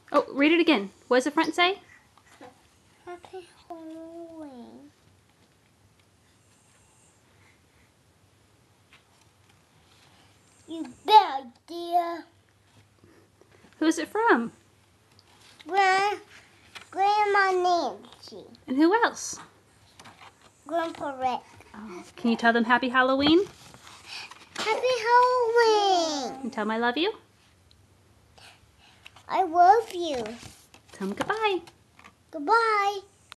Oh, read it again. What does the front say? Happy Halloween. You bad idea. Who's it from? Grandma Nancy. And who else? Grandpa Rick. Oh, can you tell them Happy Halloween? Happy Halloween. And tell them I love you? I love you. Tell them goodbye. Goodbye.